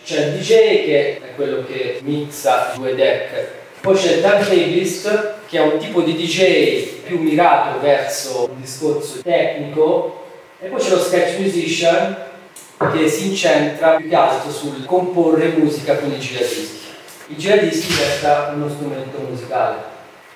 C'è il DJ che è quello che mixa i due deck, poi c'è il turntabilist che è un tipo di DJ più mirato verso un discorso tecnico, e poi c'è lo sketch musician che si incentra più che altro sul comporre musica con i giradischi. Il giradischi resta uno strumento musicale.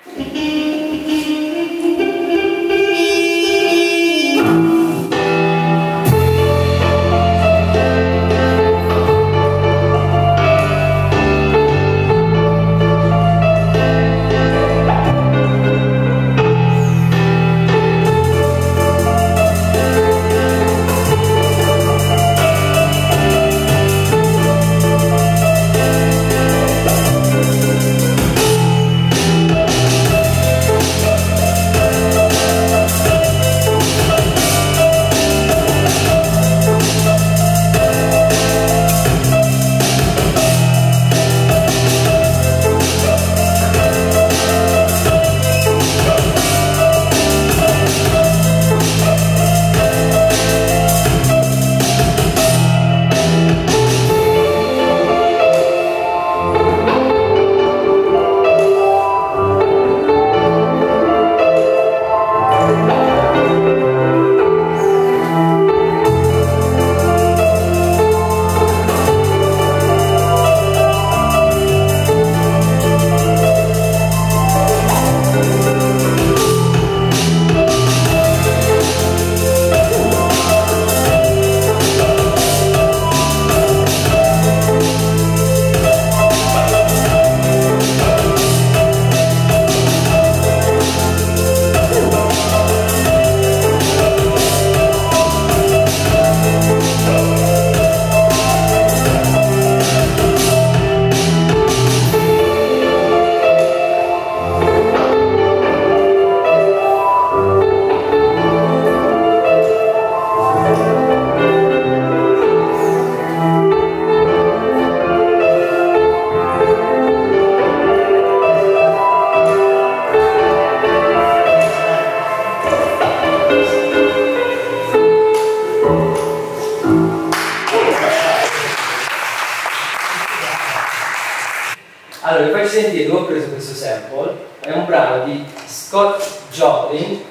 Allora, vi faccio sentire dove ho preso questo sample. È un brano di Scott Joplin.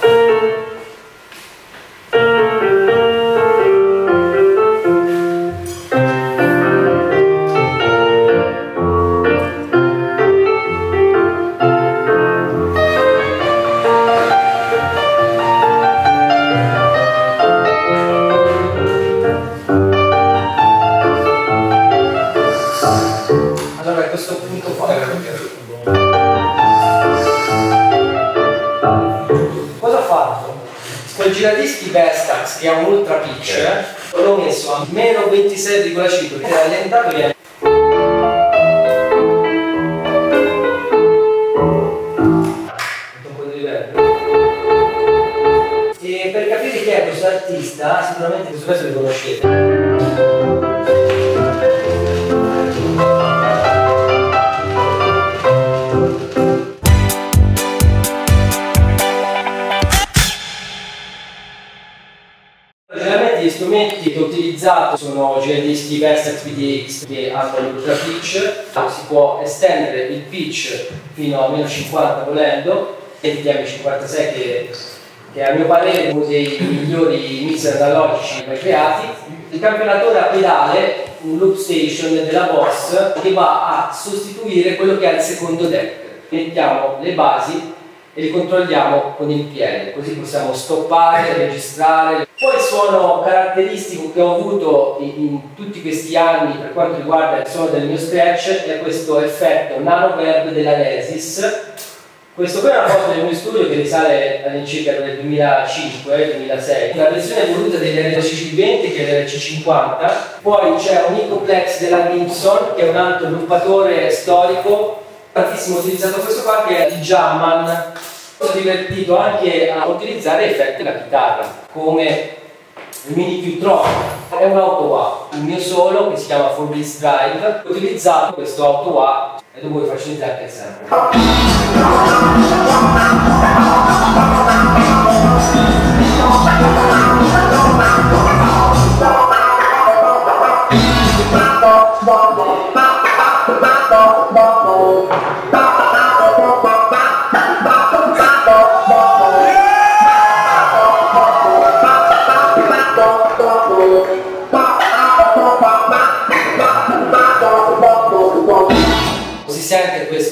Allora, a questo punto qua cosa ho fatto? Quel giradischi Vestax che ha un ultra pitch l'ho messo a meno 26,5 perché rallentato viene un po' di livello. E per capire chi è questo artista, sicuramente questo pezzo lo conoscete. Generalmente gli strumenti che ho utilizzato sono giradischi Vestax PDX che hanno l'ultra pitch, si può estendere il pitch fino a meno 50 volendo, e il TM56 che a mio parere è uno dei migliori mixer analogici mai creati. Il campionatore a pedale, un loop station della Boss che va a sostituire quello che è il secondo deck. Mettiamo le basi e li controlliamo con il piede, così possiamo stoppare, registrare. Poi il suono caratteristico che ho avuto in tutti questi anni per quanto riguarda il suono del mio scratch è questo effetto nano verb della Nesis. Questo qui è una foto del mio studio che risale all'incirca del 2005-2006. La versione evoluta degli RC20 che è l'RC50. Poi c'è un Ecoplex della Gibson che è un altro loopatore storico tantissimo utilizzato, questo qua che è il Jamman. Sono divertito anche a utilizzare effetti della chitarra come il Mini Q-Tron, è un auto-wah, il mio solo che si chiama 4-Beats Drive. Ho utilizzato questo auto-wah e dopo vi faccio iniziare anche sempre.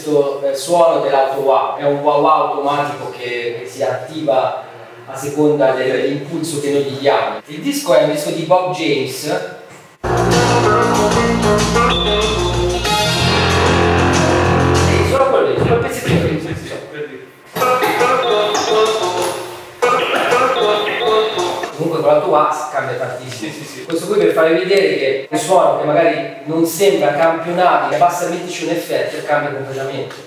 questo suono dell'auto wow, è un wow wow automatico che si attiva a seconda dell'impulso che noi gli diamo. Il disco è un disco di Bob James. Sì, solo quello lì, solo il pezzettino lì. Comunque con l'auto wow cambia tantissimo. Questo qui per farvi vedere che un suono che magari non sembra campionabile, basta metterci un effetto e cambia completamente.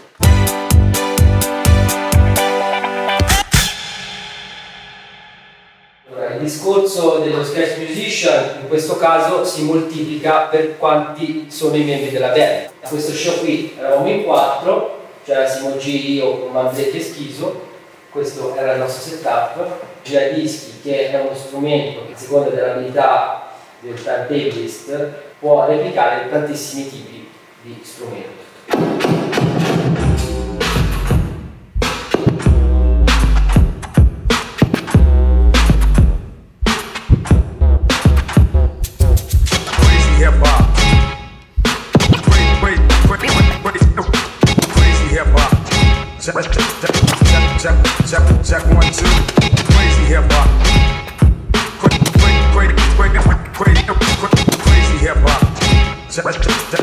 Il discorso dello scratch musician in questo caso si moltiplica per quanti sono i membri della band. A questo show qui eravamo in 4, c'era Simo G, io con Manzetti e Schiso, questo era il nostro setup. Giradischi, che è uno strumento che a seconda dell'abilità del turntablist può replicare tantissimi tipi di strumenti. Check 1, 2, crazy hip hop. Crazy hip hop. Check 1,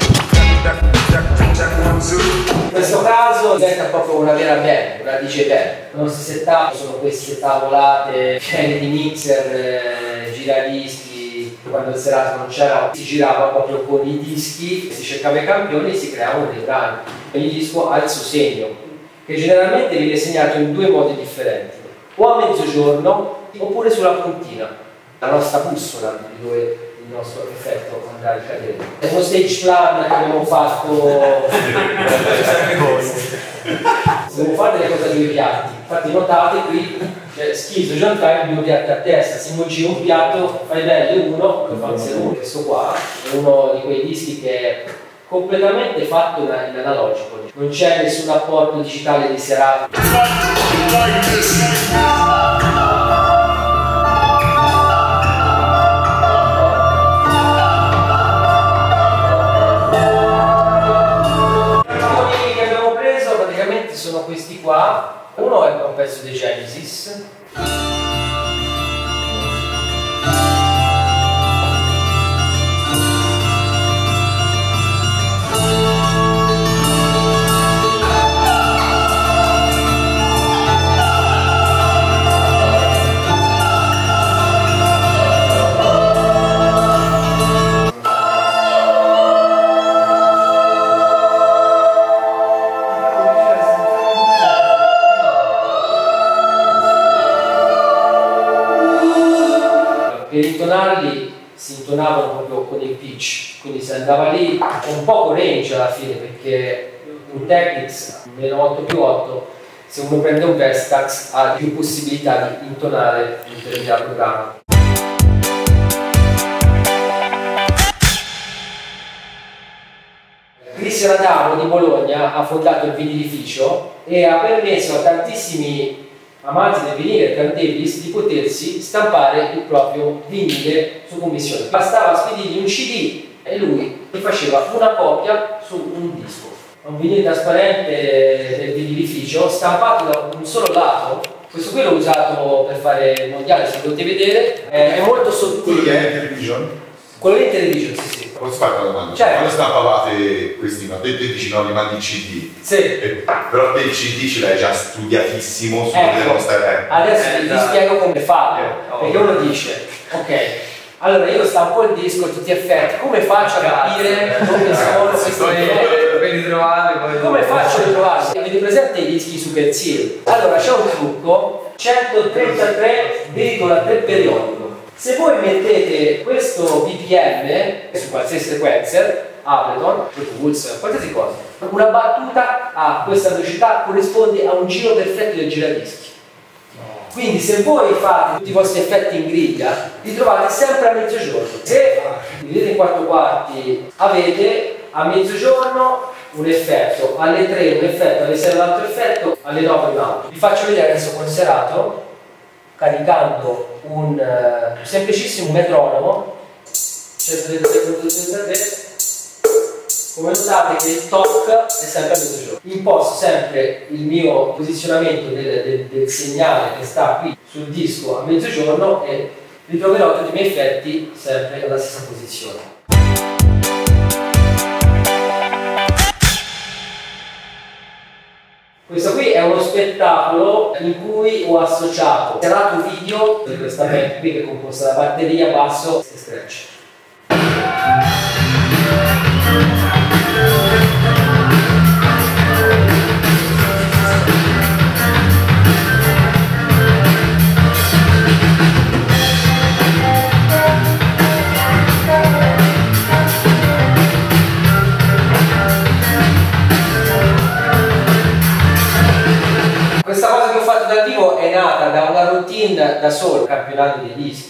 2. In questo caso diventa proprio una vera band, una DJ band. I nostri setup sono queste tavolate piene di mixer, giradischi. Quando il serato non c'era si girava proprio con i dischi, si cercava i campioni e si creavano dei brani. Ogni disco ha il suo segno, che generalmente viene segnato in 2 modi differenti, o a mezzogiorno oppure sulla puntina, la nostra bussola di dove il nostro effetto andrà a ricadere. È uno stage plan che abbiamo fatto. Dobbiamo fare delle cose a 2 piatti, infatti notate qui Schiso, John Time, 2 piatti a testa, Simo G un piatto, fai bello uno, lo fa uno. Questo qua è uno di quei dischi che è completamente fatto in analogico, non c'è nessun apporto digitale di serata. I toni che abbiamo preso praticamente sono questi qua. Uno è un pezzo di Genesis. Per intonarli si intonavano proprio con il pitch, quindi si andava lì con poco range alla fine, perché un Technics meno 8 più 8, se uno prende un Vestax ha più possibilità di intonare un determinato programma. Cristian Adamo di Bologna ha fondato il vinilificio e ha permesso a tantissimi amanti del vinile e turntablist di potersi stampare il proprio vinile su commissione. Bastava spedirgli un CD e lui gli faceva una copia su un disco. Un vinile trasparente del vinilificio stampato da un solo lato. Questo qui l'ho usato per fare il mondiale, se volete vedere, è molto sottile. Quello che è in television? Quello in television, sì. Posso fare una domanda? Certo. Quando stampavate questi, no? Te dici no, li mandi in CD. Sì. Però te il CD ce l'hai già studiatissimo su come devono stare. Adesso vi spiego come farlo, perché uno dice, ok, allora io stampo il disco, tutti gli effetti, come faccio a capire come sono queste come faccio a ritrovarli? Avete presente i dischi Super Seal? Allora c'è un trucco, 133,3 periodico. Se voi mettete questo BPM su qualsiasi sequencer, Ableton, Pro Tools, qualsiasi cosa, una battuta a questa velocità corrisponde a un giro perfetto del giradischi. Quindi se voi fate tutti i vostri effetti in griglia, li trovate sempre a mezzogiorno. Se dividete in 4 quarti, avete a mezzogiorno un effetto, alle 3 un effetto, alle 6 un altro effetto, alle 9 un altro. Vi faccio vedere adesso con serato, caricando un semplicissimo metronomo, 133,33, come notate che il TOC è sempre a mezzogiorno. Imposto sempre il mio posizionamento del segnale che sta qui sul disco a mezzogiorno e ritroverò tutti i miei effetti sempre alla stessa posizione. Questo qui è uno spettacolo in cui ho associato il lato video di questa band qui che è composta da batteria, basso e scratch. Questa cosa che ho fatto dal vivo è nata da una routine da solo, campionato dei dischi.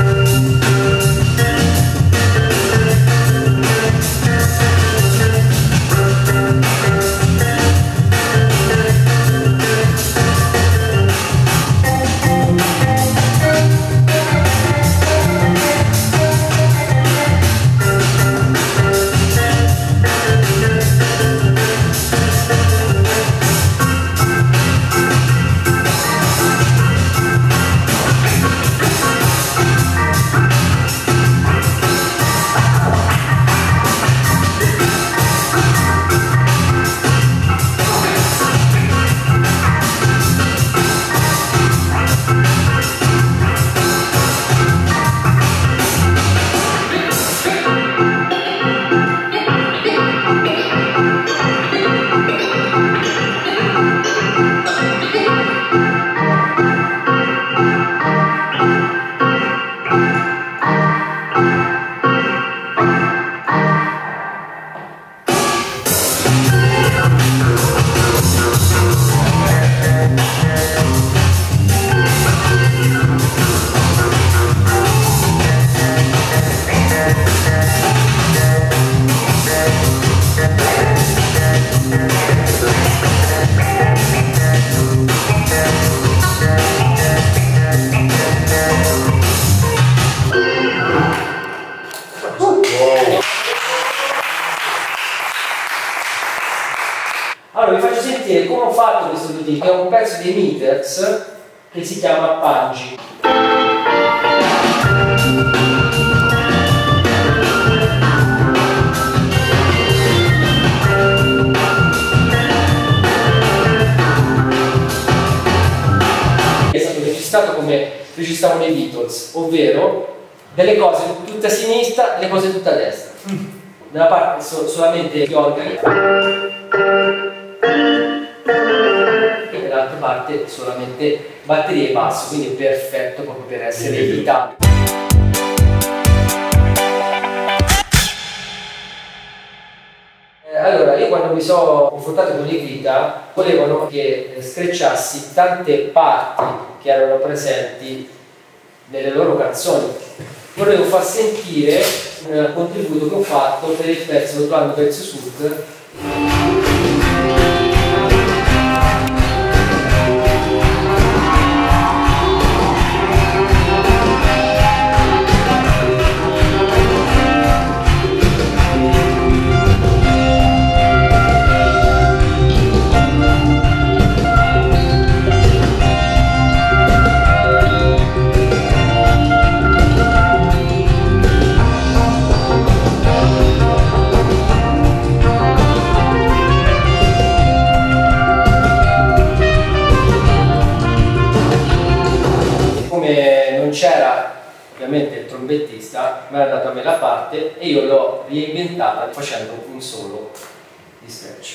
Allora vi faccio sentire come ho fatto questo routine, che è un pezzo dei Meters che si chiama Pangi. È stato registrato come registravano i Beatles, ovvero delle cose tutte a sinistra, delle cose tutte a destra. Nella parte solamente gli organi e nell'altra parte solamente batterie e basso, quindi è perfetto proprio per essere editato. Allora, io quando mi sono confrontato con Negrita volevano che screcciassi tante parti che erano presenti nelle loro canzoni. Volevo far sentire il contributo che ho fatto per il pezzo Rotolando Verso Sud. Non c'era ovviamente il trombettista, mi era dato a me la parte e io l'ho reinventata facendo un solo di scratch.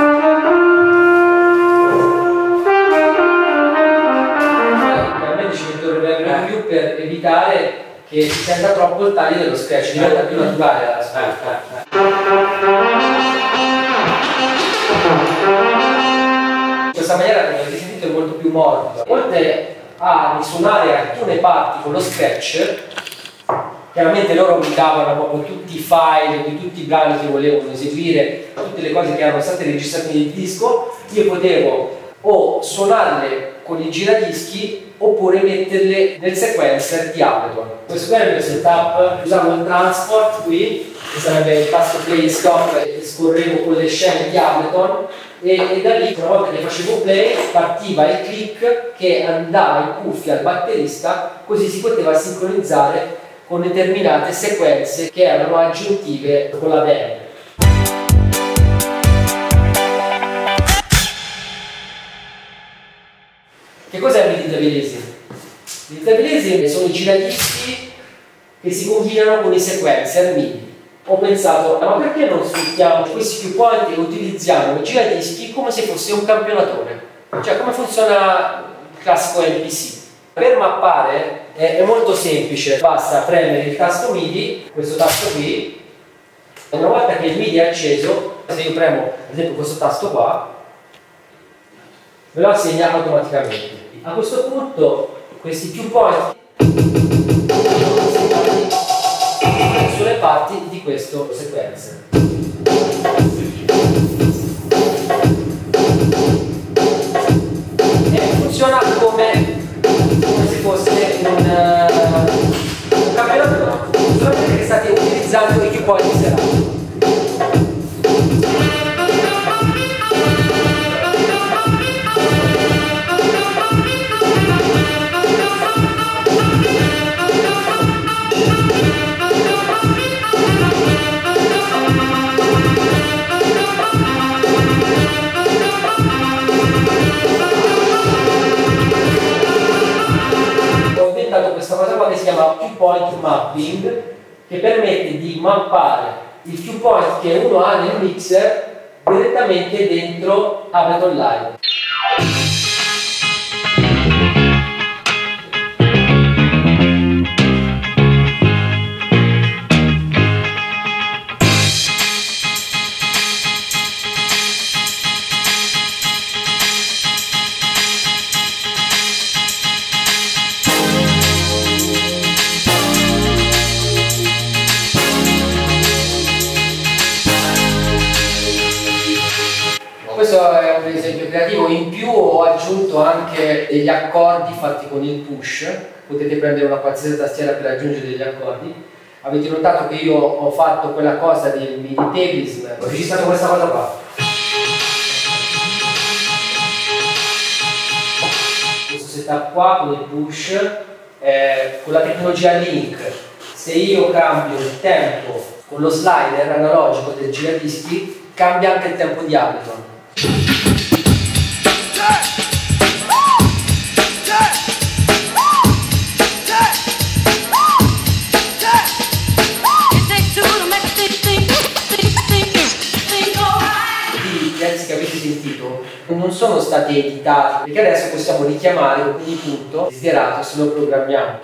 Ovviamente ci metto il reverb in più per evitare che si senta troppo il taglio dello scratch, diventa più naturale l'ascolto. In questa maniera, come avete sentito, è molto più morbido. Oltre a risuonare alcune parti con lo scratch, chiaramente loro mi davano proprio tutti i file di tutti i brani che volevano eseguire, tutte le cose che erano state registrate nel disco. Io potevo o suonarle con i giradischi oppure metterle nel sequencer di Ableton. Questo qui è il mio setup, usavo il transport qui che sarebbe il tasto play stop, e scorrevo con le scene di Ableton e da lì una volta che facevo play partiva il click che andava in cuffia al batterista, così si poteva sincronizzare con determinate sequenze che erano aggiuntive con la band. Che cos'è il digitabilism? Il digitabilism sono i giradischi che si combinano con le sequenze al MIDI. Ho pensato, ma perché non sfruttiamo questi più point e utilizziamo i giradischi come se fosse un campionatore? Cioè, come funziona il classico MPC? Per mappare è molto semplice, basta premere il tasto MIDI, questo tasto qui, e una volta che il MIDI è acceso, se io premo ad esempio questo tasto qua, me lo assegna automaticamente. A questo punto questi più point sulle parti di queste sequenze. E funziona come se fosse un campionato, solamente che state utilizzando i più point serati. Questa cosa qua che si chiama Cue Point Mapping, che permette di mappare il cue point che uno ha nel mixer direttamente dentro Ableton Live. Questo è un esempio creativo. In più ho aggiunto anche degli accordi fatti con il push. Potete prendere una qualsiasi tastiera per aggiungere degli accordi. Avete notato che io ho fatto quella cosa del mini tablism, ho registrato questa cosa qua. Questo setup qua con il push, con la tecnologia Link, se io cambio il tempo con lo slider analogico del giradischi, cambia anche il tempo di Ableton. I pezzi che avete sentito non sono stati editati, perché adesso possiamo richiamare ogni punto desiderato se lo programmiamo.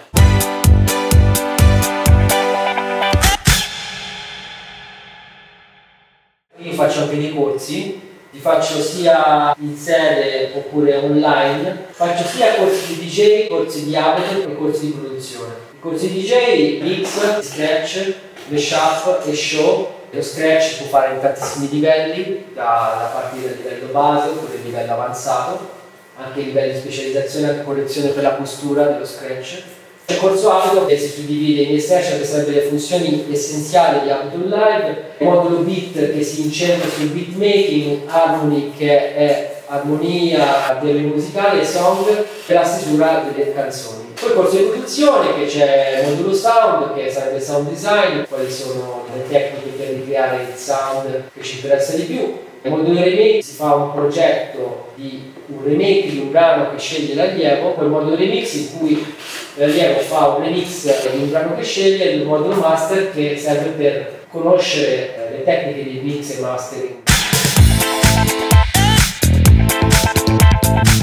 Io faccio anche dei corsi, li faccio sia in sede oppure online, faccio sia corsi di DJ, corsi di Ableton e corsi di produzione. I corsi di DJ, mix, scratch, mashup e show. Lo scratch può fare in tantissimi livelli, da partire dal livello base oppure il livello avanzato, anche i livelli di specializzazione, anche correzione per la postura dello scratch. Il corso Ableton si suddivide in Essential, che sarebbero le funzioni essenziali di Ableton Live, il modulo Beat che si incentra sul beat making, Harmony che è armonia delle musicali e Song per la stesura delle canzoni. Poi il corso di produzione che c'è il modulo Sound che sarebbe il Sound Design, quali sono le tecniche per ricreare il sound che ci interessa di più. Il modulo Remake si fa un progetto di un remake di un brano che sceglie l'allievo, poi il modulo Remix in cui l'allievo fa un remix di un brano che sceglie, e il modulo Master che serve per conoscere le tecniche di mix e mastering.